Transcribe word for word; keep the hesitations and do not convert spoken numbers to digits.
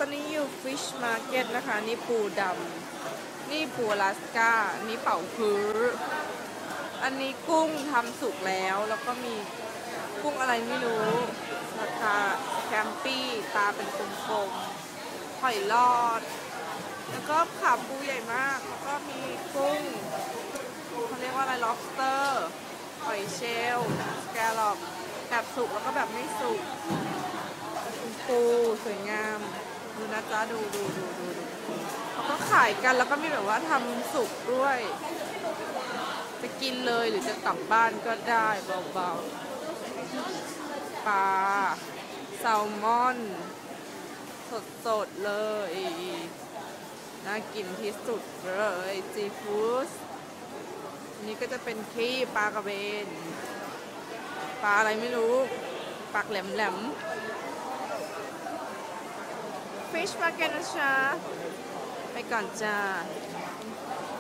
อนนี้อยู่ Fish Market นะคะนี่ปูดำนี่ปูอลาสก้านี่เป่าฮื้ออันนี้กุ้งทำสุกแล้วแล้วก็มีกุ้งอะไรไม่รู้ราคาแคมปี้ตาเป็นกลมๆหอยลอดแล้วก็ขาปูใหญ่มากแล้วก็มีกุ้งเขาเรียกว่าอะไร lobster หอยเชลล์สแกลลอปแบบสุกแล้วก็แบบไม่สุกปูสวยงามดูนะจ๊ะดูดูดูดูดูเขาก็ขายกันแล้วก็มีแบบว่าทำสุกด้วยจะกินเลยหรือจะกลับบ้านก็ได้เบาๆปลาแซลมอนสดๆเลยน่ากินที่สุดเลยซีฟู้ดนี่ก็จะเป็นขี้ปลากระเบนปลาอะไรไม่รู้ปากแหลมๆFish Market นะจ๊ะไปก่อนจ้า